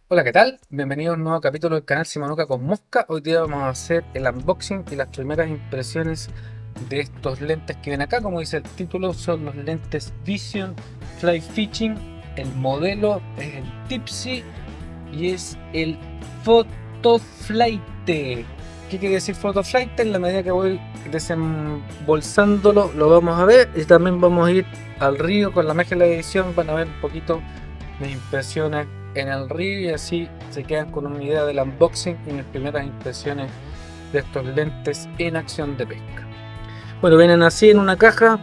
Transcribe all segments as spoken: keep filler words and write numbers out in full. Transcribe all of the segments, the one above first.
Hola, ¿qué tal? Bienvenido a un nuevo capítulo del canal Simanuca con Mosca. Hoy día vamos a hacer el unboxing y las primeras impresiones de estos lentes que ven acá. Como dice el título, son los lentes Vision Fly Fishing. El modelo es el Tipsy y es el Photoflight. ¿Qué quiere decir Photoflight? En la medida que voy desembolsándolo lo vamos a ver, y también vamos a ir al río con la magia de la edición. Van a ver un poquito mis impresiones en el río y así se quedan con una idea del unboxing y mis primeras impresiones de estos lentes en acción de pesca. Bueno, vienen así en una caja,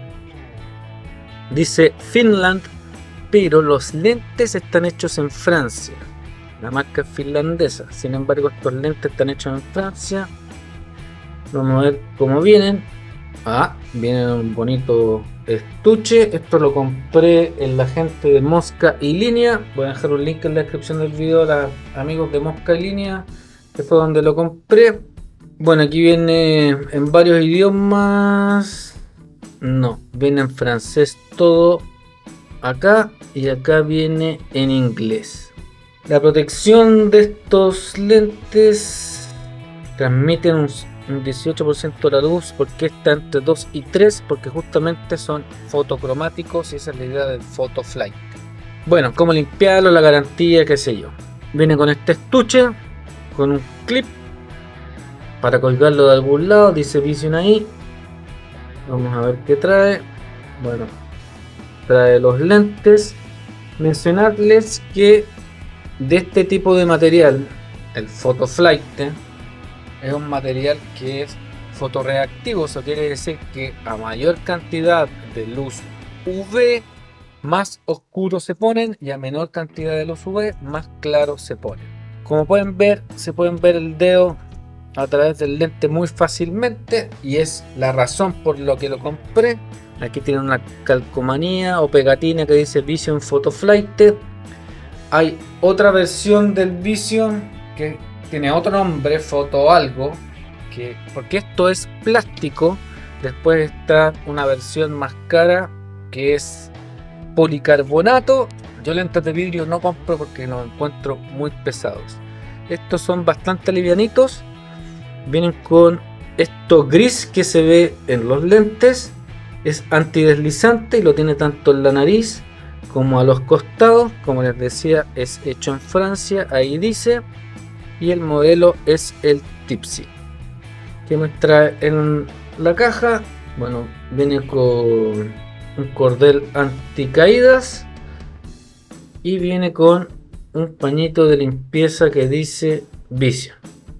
dice Finland, pero los lentes están hechos en Francia. La marca es finlandesa, sin embargo estos lentes están hechos en Francia. Vamos a ver cómo vienen. Ah, viene un bonito estuche. Esto lo compré en la gente de Mosca y Línea. Voy a dejar un link en la descripción del video a los amigos de Mosca y Línea, que fue donde lo compré. Bueno, aquí viene en varios idiomas. No, viene en francés todo acá, y acá viene en inglés. La protección de estos lentes transmiten un un dieciocho por ciento de la luz. Porque está entre dos y tres, porque justamente son fotocromáticos y esa es la idea del Photoflight. Bueno, cómo limpiarlo, la garantía, qué sé yo. Viene con este estuche, con un clip para colgarlo de algún lado, dice Vision ahí. Vamos a ver qué trae. Bueno, trae los lentes. Mencionarles que de este tipo de material, el Photoflight, ¿eh? es un material que es fotorreactivo. Eso quiere decir que a mayor cantidad de luz U V, más oscuros se ponen, y a menor cantidad de luz U V, más claros se ponen. Como pueden ver, se pueden ver el dedo a través del lente muy fácilmente, y es la razón por lo que lo compré. Aquí tiene una calcomanía o pegatina que dice Vision Photoflight. Hay otra versión del Vision que tiene otro nombre, foto algo, que porque esto es plástico. Después está una versión más cara que es policarbonato. Yo lentes de vidrio no compro porque los encuentro muy pesados. Estos son bastante livianitos. Vienen con esto gris que se ve en los lentes. Es antideslizante y lo tiene tanto en la nariz como a los costados. Como les decía, es hecho en Francia, ahí dice. Y el modelo es el Tipsy. ¿Qué me trae en la caja? Bueno, viene con un cordel anticaídas y viene con un pañito de limpieza que dice Vision.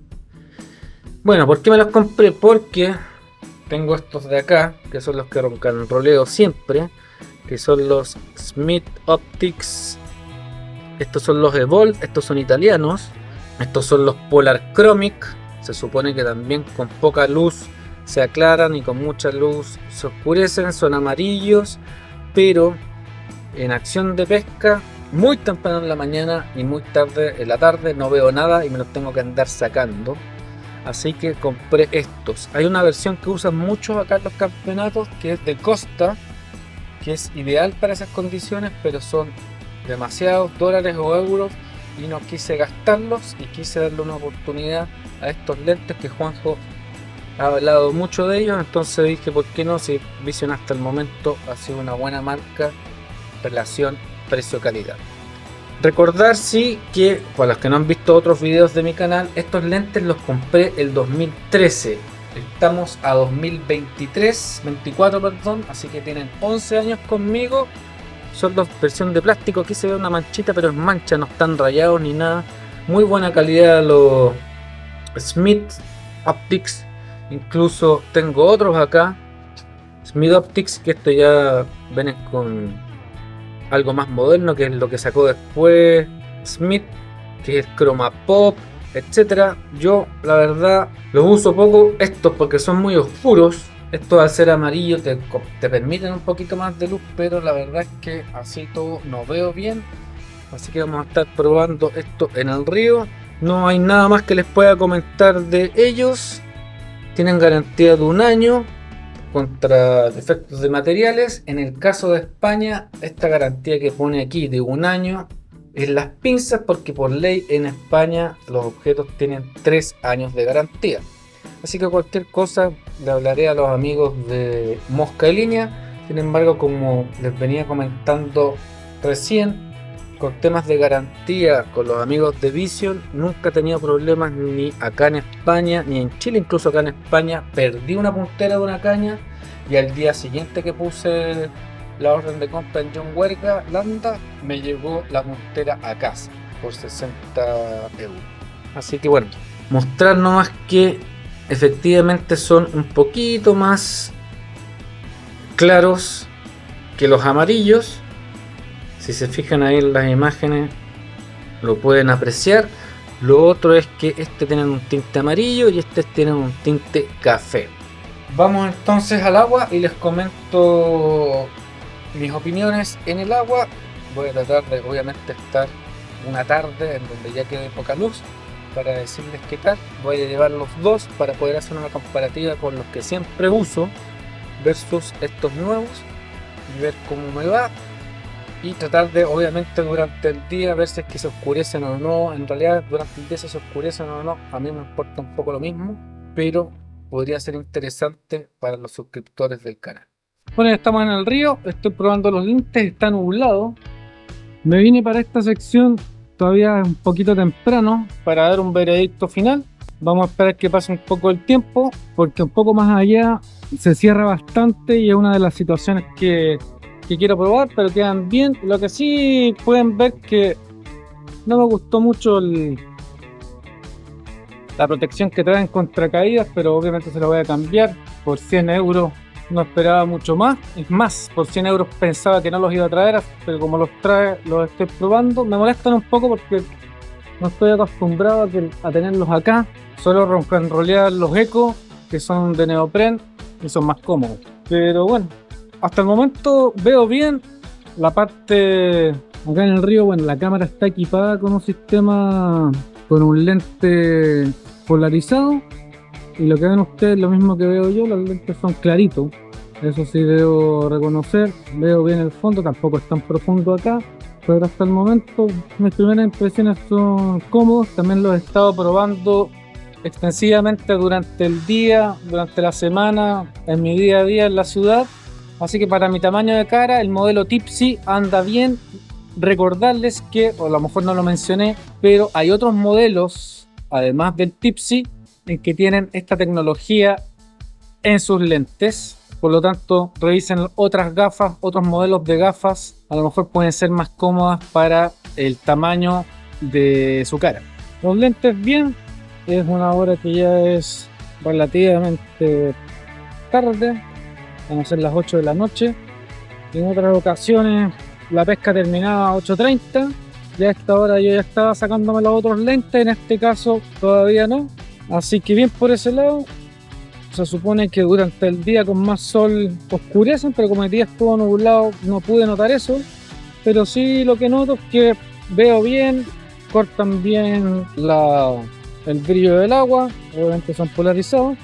Bueno, ¿por qué me los compré? Porque tengo estos de acá, que son los que roleo siempre, que son los Smith Optics. Estos son los Evolve, estos son italianos. Estos son los Polar Chromic. Se supone que también con poca luz se aclaran y con mucha luz se oscurecen. Son amarillos, pero en acción de pesca, muy temprano en la mañana y muy tarde en la tarde, no veo nada y me los tengo que andar sacando. Así que compré estos. Hay una versión que usan mucho acá en los campeonatos, que es de Costa, que es ideal para esas condiciones, pero son demasiados dólares o euros y no quise gastarlos, y quise darle una oportunidad a estos lentes que Juanjo ha hablado mucho de ellos. Entonces dije, ¿por qué no? Si Vision hasta el momento ha sido una buena marca, relación precio-calidad. Recordar sí que, para los que no han visto otros videos de mi canal, estos lentes los compré el dos mil trece. Estamos a dos mil veintitrés, veinticuatro perdón, así que tienen once años conmigo. Son los versión de plástico. Aquí se ve una manchita, pero es mancha, no están rayados ni nada. Muy buena calidad los Smith Optics. Incluso tengo otros acá, Smith Optics, que esto ya vienen con algo más moderno, que es lo que sacó después Smith, que es Chroma Pop, etcétera. Yo la verdad los uso poco estos porque son muy oscuros. Estos, al ser amarillo, te, te permiten un poquito más de luz, pero la verdad es que así todo no veo bien. Así que vamos a estar probando esto en el río. No hay nada más que les pueda comentar de ellos. Tienen garantía de un año contra defectos de materiales. En el caso de España, esta garantía que pone aquí de un año en las pinzas, porque por ley en España los objetos tienen tres años de garantía. Así que cualquier cosa le hablaré a los amigos de Mosca y Línea. Sin embargo, como les venía comentando recién, con temas de garantía con los amigos de Vision, nunca he tenido problemas ni acá en España ni en Chile. Incluso acá en España perdí una puntera de una caña y al día siguiente que puse la orden de compra en John Huerga Landa, me llegó la puntera a casa por sesenta euros. Así que bueno, mostrar nomás que efectivamente son un poquito más claros que los amarillos. Si se fijan ahí en las imágenes lo pueden apreciar. Lo otro es que este tiene un tinte amarillo y este tiene un tinte café. Vamos entonces al agua y les comento mis opiniones en el agua. Voy a tratar de obviamente estar una tarde en donde ya quede poca luz para decirles qué tal. Voy a llevar los dos para poder hacer una comparativa con los que siempre uso versus estos nuevos y ver cómo me va, y tratar de obviamente durante el día ver si es que se oscurecen o no. En realidad durante el día si se oscurecen o no a mí me importa un poco lo mismo, pero podría ser interesante para los suscriptores del canal. Bueno, ya estamos en el río, estoy probando los lentes, está nublado. Me vine para esta sección, todavía es un poquito temprano para dar un veredicto final. Vamos a esperar que pase un poco el tiempo, porque un poco más allá se cierra bastante y es una de las situaciones que, que quiero probar, pero quedan bien. Lo que sí pueden ver que no me gustó mucho el, la protección que traen contra caídas, pero obviamente se la voy a cambiar por cien euros. No esperaba mucho más, es más, por cien euros pensaba que no los iba a traer, pero como los trae, los estoy probando. Me molestan un poco porque no estoy acostumbrado a, que, a tenerlos acá. Solo enrolear los Eco, que son de neopren y son más cómodos. Pero bueno, hasta el momento veo bien. La parte acá en el río, bueno, la cámara está equipada con un sistema, con un lente polarizado. Y lo que ven ustedes, lo mismo que veo yo, los lentes son claritos. Eso sí debo reconocer. Veo bien el fondo, tampoco es tan profundo acá. Pero hasta el momento mis primeras impresiones son cómodos. También los he estado probando extensivamente durante el día, durante la semana, en mi día a día en la ciudad. Así que para mi tamaño de cara, el modelo Tipsy anda bien. Recordarles que, o a lo mejor no lo mencioné, pero hay otros modelos, además del Tipsy, en que tienen esta tecnología en sus lentes. Por lo tanto, revisen otras gafas, otros modelos de gafas, a lo mejor pueden ser más cómodas para el tamaño de su cara. Los lentes bien, es una hora que ya es relativamente tarde, van a ser las ocho de la noche. En otras ocasiones la pesca terminaba a ocho treinta, ya a esta hora yo ya estaba sacándome los otros lentes, en este caso todavía no. Así que bien por ese lado. Se supone que durante el día con más sol oscurecen, pero como el día estuvo nublado no pude notar eso. Pero sí lo que noto es que veo bien, cortan bien la, el brillo del agua, obviamente son polarizados.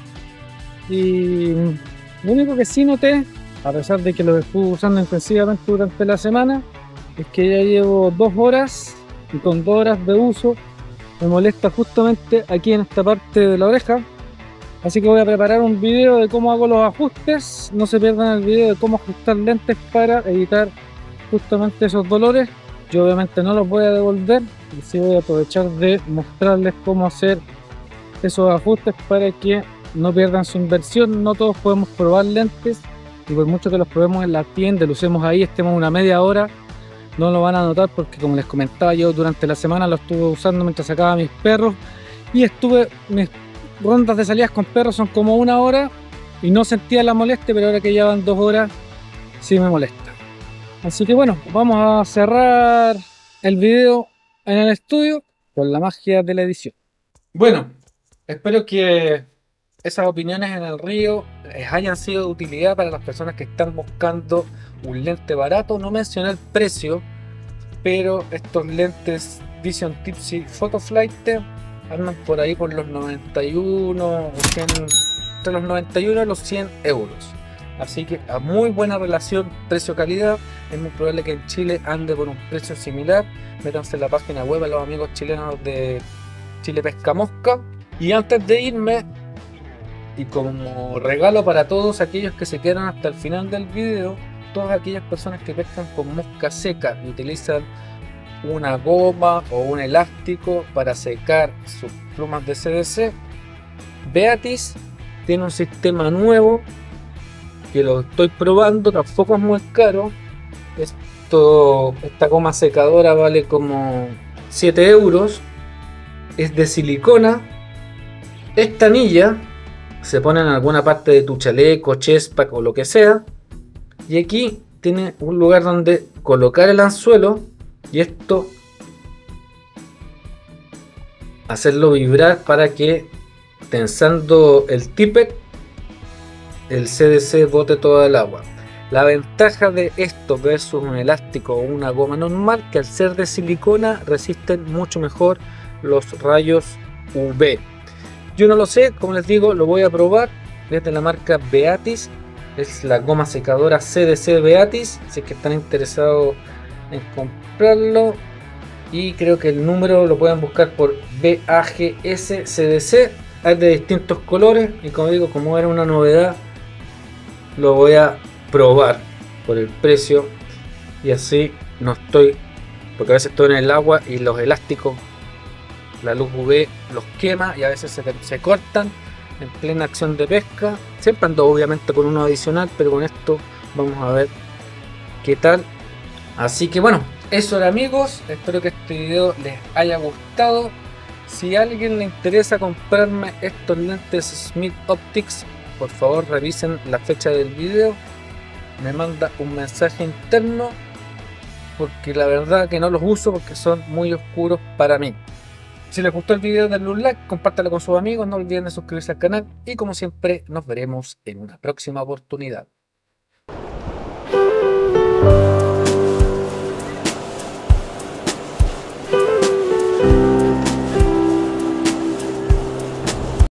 Y lo único que sí noté, a pesar de que los estuve usando intensivamente durante la semana, es que ya llevo dos horas y con dos horas de uso me molesta justamente aquí en esta parte de la oreja. Así que voy a preparar un video de cómo hago los ajustes. No se pierdan el video de cómo ajustar lentes para evitar justamente esos dolores. Yo obviamente no los voy a devolver, y sí voy a aprovechar de mostrarles cómo hacer esos ajustes para que no pierdan su inversión. No todos podemos probar lentes, y por mucho que los probemos en la tienda, lo usemos ahí, estemos una media hora, no lo van a notar, porque como les comentaba, yo durante la semana lo estuve usando mientras sacaba a mis perros, y estuve, mis rondas de salidas con perros son como una hora y no sentía la molestia, pero ahora que ya van dos horas sí me molesta. Así que bueno, vamos a cerrar el video en el estudio con la magia de la edición. Bueno, espero que esas opiniones en el río les hayan sido de utilidad para las personas que están buscando un lente barato. No mencioné el precio, pero estos lentes Vision Tipsy Photoflight andan por ahí por los noventa y uno o cien, entre los noventa y uno y los cien euros. Así que a muy buena relación precio-calidad. Es muy probable que en Chile ande por un precio similar. Métanse en la página web a los amigos chilenos de Chile Pesca Mosca. Y antes de irme, y como regalo para todos aquellos que se quedan hasta el final del video, todas aquellas personas que pescan con mosca seca y utilizan una goma o un elástico para secar sus plumas de C D C, Beatis tiene un sistema nuevo que lo estoy probando, tampoco es muy caro. Esto, esta goma secadora vale como siete euros, es de silicona. Esta anilla se pone en alguna parte de tu chaleco, chestpack o lo que sea, y aquí tiene un lugar donde colocar el anzuelo y esto hacerlo vibrar para que, tensando el tippet, el C D C bote toda el agua. La ventaja de esto versus un elástico o una goma normal, que al ser de silicona resisten mucho mejor los rayos U V. Yo no lo sé, como les digo, lo voy a probar. Es de la marca Beatis, es la goma secadora C D C Beatis, si es que están interesados en comprarlo. Y creo que el número lo pueden buscar por B A G S C D C. Hay de distintos colores y como digo, como era una novedad, lo voy a probar por el precio y así no estoy, porque a veces estoy en el agua y los elásticos, la luz U V los quema y a veces se, se cortan en plena acción de pesca. Siempre ando obviamente con uno adicional, pero con esto vamos a ver qué tal. Así que bueno, eso era, amigos, espero que este video les haya gustado. Si a alguien le interesa comprarme estos lentes Smith Optics, por favor revisen la fecha del video, me manda un mensaje interno, porque la verdad que no los uso porque son muy oscuros para mí. Si les gustó el video, denle un like, compártelo con sus amigos, no olviden de suscribirse al canal y como siempre nos veremos en una próxima oportunidad.